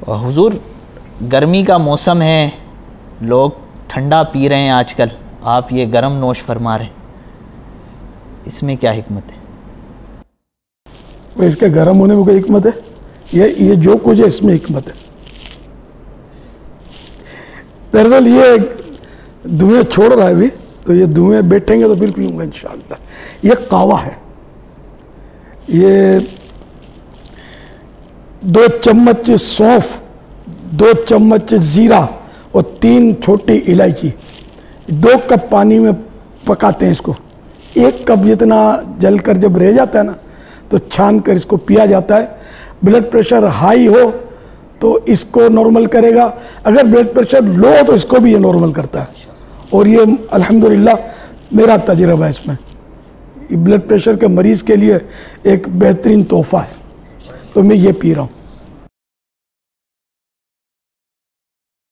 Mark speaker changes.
Speaker 1: हुजूर गर्मी का मौसम है, लोग ठंडा पी रहे हैं आजकल, आप ये गर्म नोश फरमा रहे हैं, इसमें क्या हिकमत है?
Speaker 2: इसके गर्म होने में कोई हिकमत है? ये जो कुछ है इसमें हिकमत है। दरअसल ये धुएं छोड़ रहा है अभी, तो ये धुएं बैठेंगे तो फिर पीऊंगा इंशाअल्लाह। ये कावा है, ये 2 चम्मच सौंफ, 2 चम्मच जीरा और 3 छोटी इलायची, 2 कप पानी में पकाते हैं इसको। 1 कप जितना जलकर जब रह जाता है ना, तो छान कर इसको पिया जाता है। ब्लड प्रेशर हाई हो तो इसको नॉर्मल करेगा, अगर ब्लड प्रेशर लो हो तो इसको भी ये नॉर्मल करता है। और ये अल्हम्दुलिल्लाह मेरा तजुर्बा है इसमें। ब्लड प्रेशर के मरीज़ के लिए एक बेहतरीन तोहफ़ा है, तो मैं ये पी रहा हूँ।